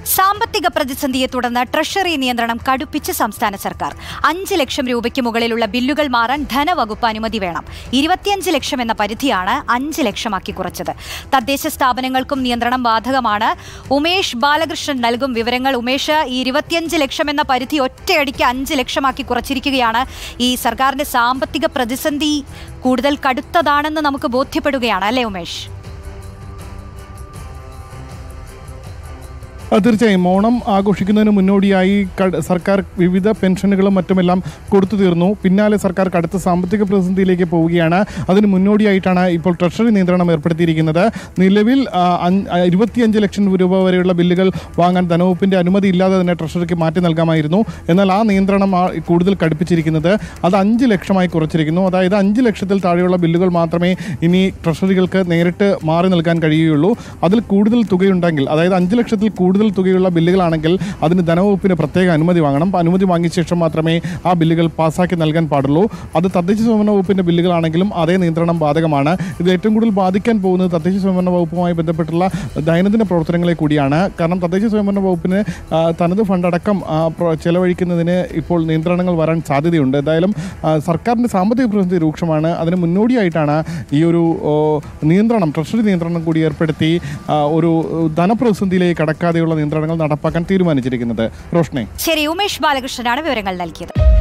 സാമ്പത്തിക പ്രതിസന്ധിയെ തുടർന്ന് ട്രഷറി നിയന്ത്രണം കടുപ്പിച്ച് സംസ്ഥാന സർക്കാർ. 5 ലക്ഷം രൂപയ്ക്ക് മുകളിലുള്ള ബില്ലുകൾ മാറാൻ ധനവകുപ്പ് അനുമതി വേണം. 25 ലക്ഷം എന്ന പരിധിയാണ് 5 ലക്ഷമാക്കി കുറച്ചത്. തദ്ദേശ സ്ഥാപനങ്ങൾക്കും നിയന്ത്രണം ബാധകമാണ്. ഉമേഷ് ബാലകൃഷ്ണൻ നൽകും വിവരങ്ങൾ. ഉമേഷ്, ഈ 25 ലക്ഷം എന്ന പരിധി ഒറ്റയടിക്ക് 5 ലക്ഷമാക്കി കുറച്ചിരിക്കുകയാണ്. ഈ സർക്കാരിന്റെ സാമ്പത്തിക പ്രതിസന്ധി കൂടുതൽ കടുത്തതാണെന്ന് നമുക്ക് ബോധ്യപ്പെടുകയാണ് അല്ലേ ഉമേഷ്? തീർച്ചയായും ഓണം ആഘോഷിക്കുന്നതിന് മുന്നോടിയായി സർക്കാർ വിവിധ പെൻഷനുകളും മറ്റുമെല്ലാം കൊടുത്തു തീർന്നു. പിന്നാലെ സർക്കാർ കടുത്ത സാമ്പത്തിക പ്രതിസന്ധിയിലേക്ക് പോവുകയാണ്. അതിന് മുന്നോടിയായിട്ടാണ് ഇപ്പോൾ ട്രഷറി നിയന്ത്രണം ഏർപ്പെടുത്തിയിരിക്കുന്നത്. നിലവിൽ 25 ലക്ഷം രൂപ വരെയുള്ള ബില്ലുകൾ വാങ്ങാൻ ധനവകുപ്പിൻ്റെ അനുമതി ഇല്ലാതെ തന്നെ ട്രഷറിക്ക് മാറ്റി നൽകാമായിരുന്നു. എന്നാൽ ആ നിയന്ത്രണം കൂടുതൽ കടുപ്പിച്ചിരിക്കുന്നത് അത് 5 ലക്ഷമായി കുറച്ചിരിക്കുന്നു. അതായത് 5 ലക്ഷത്തിൽ താഴെയുള്ള ബില്ലുകൾ മാത്രമേ ഇനി ട്രഷറികൾക്ക് നേരിട്ട് മാറി നൽകാൻ കഴിയുകയുള്ളൂ. അതിൽ കൂടുതൽ തുകയുണ്ടെങ്കിൽ, അതായത് 5 ലക്ഷത്തിൽ കൂടുതൽ തുകയുള്ള ബില്ലുകളാണെങ്കിൽ അതിന് ധനവകുപ്പിന് പ്രത്യേക അനുമതി വാങ്ങണം. അനുമതി വാങ്ങിയ ശേഷം മാത്രമേ ആ ബില്ലുകൾ പാസ്സാക്കി നൽകാൻ പാടുള്ളൂ. അത് തദ്ദേശ സ്വയംഭരണ വകുപ്പിൻ്റെ ബില്ലുകളാണെങ്കിലും അതേ നിയന്ത്രണം ബാധകമാണ്. ഇത് ഏറ്റവും കൂടുതൽ ബാധിക്കാൻ പോകുന്നത് തദ്ദേശ സ്വയംഭരണ വകുപ്പുമായി ബന്ധപ്പെട്ടുള്ള ദൈനംദിന പ്രവർത്തനങ്ങളെ കൂടിയാണ്. കാരണം തദ്ദേശ സ്വയംഭരണ വകുപ്പിന് തനത് ഫണ്ടടക്കം ചെലവഴിക്കുന്നതിന് ഇപ്പോൾ നിയന്ത്രണങ്ങൾ വരാൻ സാധ്യതയുണ്ട്. എന്തായാലും സർക്കാരിൻ്റെ സാമ്പത്തിക പ്രതിസന്ധി രൂക്ഷമാണ്. അതിന് മുന്നോടിയായിട്ടാണ് ഈ ഒരു നിയന്ത്രണം, ട്രഷറി നിയന്ത്രണം കൂടി ഏർപ്പെടുത്തി ഒരു ധനപ്രതിസന്ധിയിലേക്ക് കടക്കാതെയുള്ള നിയന്ത്രണങ്ങൾ നടപ്പാക്കാൻ തീരുമാനിച്ചിരിക്കുന്നത്. റോഷ്നെ, ശരി. ഉമേഷ് ബാലകൃഷ്ണനാണ് വിവരങ്ങൾ നൽകിയത്.